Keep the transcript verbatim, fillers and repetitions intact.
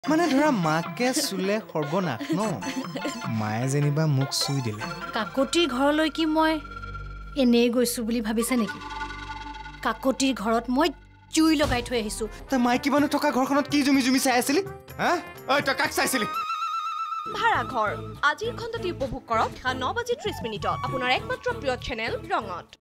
মানে ধৰা মাকে চুলে সৰ্বনাশ ন মায়ে যেনিবা মোক চুই দিলে কাকতিৰ ঘৰলৈ কি মই এনেই গৈছো বুলি ভাবিছে নেকি কাকতিৰ ঘৰত মই জুই লগাই থৈ আহিছো তা মাইকী মানুহ থকা ঘৰখনত কি জুমি জুমি চাই আছিলি হা ঐ তই কাক চাইছিলি ভাড়া ঘৰ আজিৰ খণ্ডটি উপভোগ কৰক ন বাজি ত্ৰিশ মিনিটত আপোনাৰ একমাত্ৰ প্ৰিয় চেনেল ৰঙত